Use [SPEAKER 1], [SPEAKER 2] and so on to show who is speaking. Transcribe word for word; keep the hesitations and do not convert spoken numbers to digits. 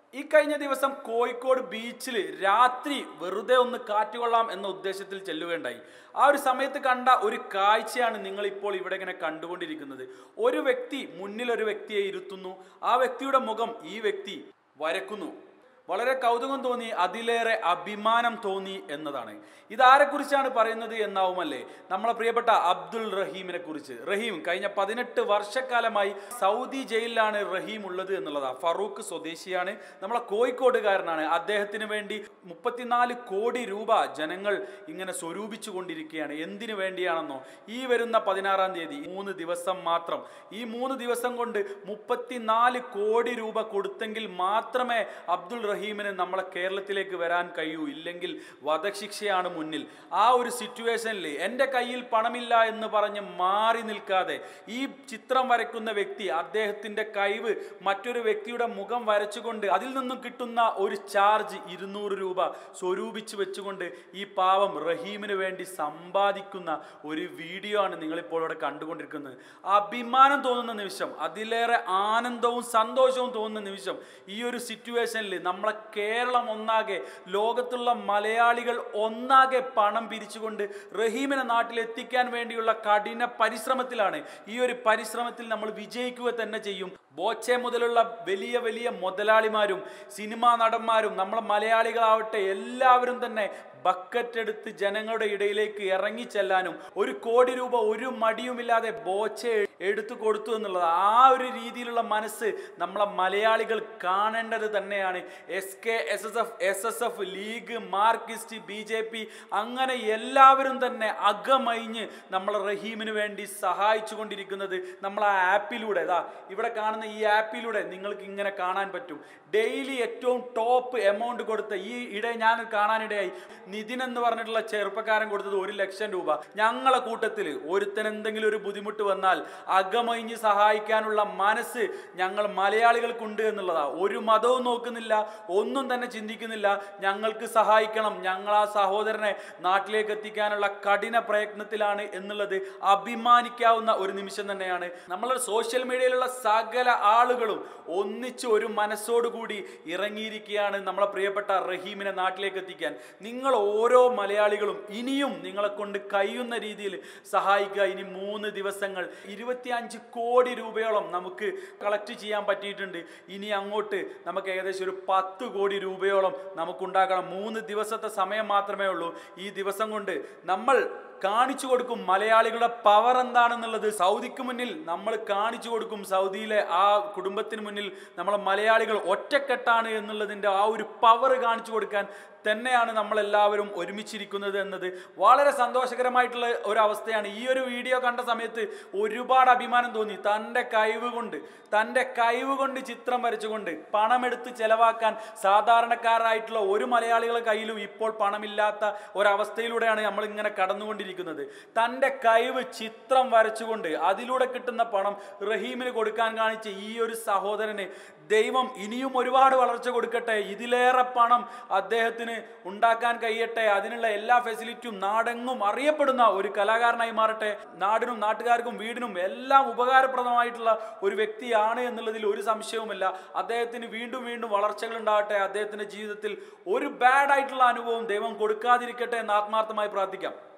[SPEAKER 1] ഈ കഴിഞ്ഞ ദിവസം കോഴിക്കോട് ബീച്ചിൽ രാത്രി വെറുതെ ഒന്ന് കാറ്റുകൊള്ളാം എന്ന ഉദ്ദേശത്തിൽ ചെല്ലുകയുണ്ടായി. ആ ഒരു സമയത്ത് കണ്ട ഒരു കാഴ്ചയാണ് നിങ്ങൾ ഇപ്പോൾ ഇവിടെ ഇങ്ങനെ കണ്ടുകൊണ്ടിരിക്കുന്നത്. ഒരു വ്യക്തി മുന്നിൽ ഒരു വ്യക്തിയെ ഇരുത്തുന്നു, ആ വ്യക്തിയുടെ മുഖം ഈ വ്യക്തി വരക്കുന്നു. വളരെ കൗതുകം തോന്നി, അതിലേറെ അഭിമാനം തോന്നി എന്നതാണ്. ഇതാരെക്കുറിച്ചാണ് പറയുന്നത് എന്നാവുമല്ലേ? നമ്മളെ പ്രിയപ്പെട്ട അബ്ദുൾ റഹീമിനെ കുറിച്ച്. റഹീം കഴിഞ്ഞ പതിനെട്ട് വർഷക്കാലമായി സൗദി ജയിലിലാണ് റഹീം ഉള്ളത് എന്നുള്ളതാണ്. ഫറൂഖ് സ്വദേശിയാണ്, നമ്മളെ കോഴിക്കോടുകാരനാണ്. അദ്ദേഹത്തിന് വേണ്ടി മുപ്പത്തിനാല് കോടി രൂപ ജനങ്ങൾ ഇങ്ങനെ സ്വരൂപിച്ചു കൊണ്ടിരിക്കുകയാണ്. എന്തിനു വേണ്ടിയാണെന്നോ? ഈ വരുന്ന പതിനാറാം തീയതി മൂന്ന് ദിവസം മാത്രം, ഈ മൂന്ന് ദിവസം കൊണ്ട് മുപ്പത്തിനാല് കോടി രൂപ കൊടുത്തെങ്കിൽ മാത്രമേ അബ്ദുൾ റഹീമിന് നമ്മളെ കേരളത്തിലേക്ക് വരാൻ കഴിയൂ, ഇല്ലെങ്കിൽ വധശിക്ഷയാണ് മുന്നിൽ. ആ ഒരു സിറ്റുവേഷനിൽ എൻ്റെ കയ്യിൽ പണമില്ല എന്ന് പറഞ്ഞ് മാറി നിൽക്കാതെ ഈ ചിത്രം വരയ്ക്കുന്ന വ്യക്തി അദ്ദേഹത്തിൻ്റെ കഴിവ് മറ്റൊരു വ്യക്തിയുടെ മുഖം വരച്ചുകൊണ്ട് അതിൽ നിന്നും കിട്ടുന്ന ഒരു ചാർജ് ഇരുന്നൂറ് രൂപ സ്വരൂപിച്ച് വെച്ചുകൊണ്ട് ഈ പാവം റഹീമിന് വേണ്ടി സമ്പാദിക്കുന്ന ഒരു വീഡിയോ ആണ് നിങ്ങളിപ്പോൾ ഇവിടെ കണ്ടുകൊണ്ടിരിക്കുന്നത്. അഭിമാനം തോന്നുന്ന നിമിഷം, അതിലേറെ ആനന്ദവും സന്തോഷവും തോന്നുന്ന നിമിഷം. ഈ ഒരു സിറ്റുവേഷനിൽ നമ്മളെ കേരളം ഒന്നാകെ, ലോകത്തുള്ള മലയാളികൾ ഒന്നാകെ പണം പിരിച്ചുകൊണ്ട് റഹീമിനെ നാട്ടിലെത്തിക്കാൻ വേണ്ടിയുള്ള കഠിന പരിശ്രമത്തിലാണ്. ഈ ഒരു പരിശ്രമത്തിൽ നമ്മൾ വിജയിക്കുക തന്നെ ചെയ്യും. ബോച്ചെ മുതലുള്ള വലിയ വലിയ മുതലാളിമാരും സിനിമാ നടന്മാരും നമ്മളെ മലയാളികളാവട്ടെ എല്ലാവരും തന്നെ ബക്കറ്റ് എടുത്ത് ജനങ്ങളുടെ ഇടയിലേക്ക് ഇറങ്ങി ചെല്ലാനും ഒരു കോടി രൂപ ഒരു മടിയുമില്ലാതെ ബോച്ചെ എടുത്തു കൊടുത്തു എന്നുള്ളത്, ആ ഒരു രീതിയിലുള്ള മനസ്സ് നമ്മളെ മലയാളികൾ കാണേണ്ടത് തന്നെയാണ്. S K S S F S S F league, Marxist, B J P, അങ്ങനെ എല്ലാവരും തന്നെ അകമഴിഞ്ഞ് നമ്മളെ റഹീമിന് വേണ്ടി സഹായിച്ചു കൊണ്ടിരിക്കുന്നത് നമ്മളെ ആപ്പിലൂടെ, ഇതാ ഇവിടെ കാണുന്ന ഈ ആപ്പിലൂടെ നിങ്ങൾക്ക് ഇങ്ങനെ കാണാൻ പറ്റും. ഡെയിലി ഏറ്റവും ടോപ്പ് എമൗണ്ട് കൊടുത്ത ഈ ഇടെ ഞാൻ കാണാനിടയായി. നിതിൻ എന്ന് പറഞ്ഞിട്ടുള്ള ചെറുപ്പക്കാരൻ കൊടുത്തത് ഒരു ലക്ഷം രൂപ. ഞങ്ങളെ കൂട്ടത്തിൽ ഒരുത്തൻ എന്തെങ്കിലും ഒരു ബുദ്ധിമുട്ട് വന്നാൽ അകമഴിഞ്ഞ് സഹായിക്കാനുള്ള മനസ്സ് ഞങ്ങൾ മലയാളികൾക്കുണ്ട് എന്നുള്ളതാണ്. ഒരു മതവും നോക്കുന്നില്ല, ഒന്നും തന്നെ ചിന്തിക്കുന്നില്ല. ഞങ്ങൾക്ക് സഹായിക്കണം, ഞങ്ങൾ ആ സഹോദരനെ നാട്ടിലേക്ക് എത്തിക്കാനുള്ള കഠിന പ്രയത്നത്തിലാണ് എന്നുള്ളത് അഭിമാനിക്കാവുന്ന ഒരു നിമിഷം തന്നെയാണ്. നമ്മളുടെ സോഷ്യൽ മീഡിയയിലുള്ള സകല ആളുകളും ഒന്നിച്ച് ഒരു മനസ്സോടുകൂടി ഇറങ്ങിയിരിക്കുകയാണ് നമ്മളെ പ്രിയപ്പെട്ട റഹീമിനെ നാട്ടിലേക്ക് എത്തിക്കാൻ. നിങ്ങൾ ഓരോ മലയാളികളും ഇനിയും നിങ്ങളെ കൊണ്ട് കഴിയുന്ന രീതിയിൽ സഹായിക്കുക. ഇനി മൂന്ന് ദിവസങ്ങൾ ഇരുപത്തിയഞ്ച് കോടി രൂപയോളം നമുക്ക് കളക്ട് ചെയ്യാൻ പറ്റിയിട്ടുണ്ട്. ഇനി അങ്ങോട്ട് നമുക്ക് ഏകദേശം ഒരു പത്ത് കോടി രൂപയോളം നമുക്കുണ്ടാക്കണം. മൂന്ന് ദിവസത്തെ സമയം മാത്രമേ ഉള്ളൂ. ഈ ദിവസം കൊണ്ട് നമ്മൾ കാണിച്ചു കൊടുക്കും മലയാളികളുടെ പവർ എന്താണെന്നുള്ളത്. സൗദിക്ക് മുന്നിൽ നമ്മൾ കാണിച്ചു കൊടുക്കും, സൗദിയിലെ ആ കുടുംബത്തിന് മുന്നിൽ നമ്മളെ മലയാളികൾ ഒറ്റക്കെട്ടാണ് എന്നുള്ളതിൻ്റെ ആ ഒരു പവർ കാണിച്ചു കൊടുക്കാൻ തന്നെയാണ് നമ്മളെല്ലാവരും ഒരുമിച്ചിരിക്കുന്നത് എന്നത് വളരെ സന്തോഷകരമായിട്ടുള്ള ഒരു അവസ്ഥയാണ്. ഈ ഒരു വീഡിയോ കണ്ട സമയത്ത് ഒരുപാട് അഭിമാനം തോന്നി. തൻ്റെ കഴിവ് കൊണ്ട് തൻ്റെ കഴിവ് കൊണ്ട് ചിത്രം വരച്ചുകൊണ്ട് പണമെടുത്ത് ചെലവാക്കാൻ സാധാരണക്കാരായിട്ടുള്ള ഒരു മലയാളികളുടെ കയ്യിലും ഇപ്പോൾ പണമില്ലാത്ത ഒരവസ്ഥയിലൂടെയാണ് നമ്മളിങ്ങനെ കടന്നുകൊണ്ടിരിക്കുന്നത്. തൻ്റെ കഴിവ് ചിത്രം വരച്ചുകൊണ്ട് അതിലൂടെ കിട്ടുന്ന പണം റഹീമിന് കൊടുക്കാൻ കാണിച്ച ഈ ഒരു സഹോദരന് ദൈവം ഇനിയും ഒരുപാട് വളർച്ച കൊടുക്കട്ടെ. ഇതിലേറെ പണം അദ്ദേഹത്തിന് ഉണ്ടാക്കാൻ കഴിയട്ടെ. അതിനുള്ള എല്ലാ ഫെസിലിറ്റിയും നാടെങ്ങും അറിയപ്പെടുന്ന ഒരു കലാകാരനായി മാറട്ടെ. നാടിനും നാട്ടുകാർക്കും വീടിനും എല്ലാം ഉപകാരപ്രദമായിട്ടുള്ള ഒരു വ്യക്തിയാണ് എന്നുള്ളതിൽ ഒരു സംശയവുമില്ല. അദ്ദേഹത്തിന് വീണ്ടും വീണ്ടും വളർച്ചകൾ ഉണ്ടാകട്ടെ. അദ്ദേഹത്തിന്റെ ജീവിതത്തിൽ ഒരു ബാഡ് ആയിട്ടുള്ള അനുഭവം ദൈവം കൊടുക്കാതിരിക്കട്ടെ എന്ന് ആത്മാർത്ഥമായി പ്രാർത്ഥിക്കാം.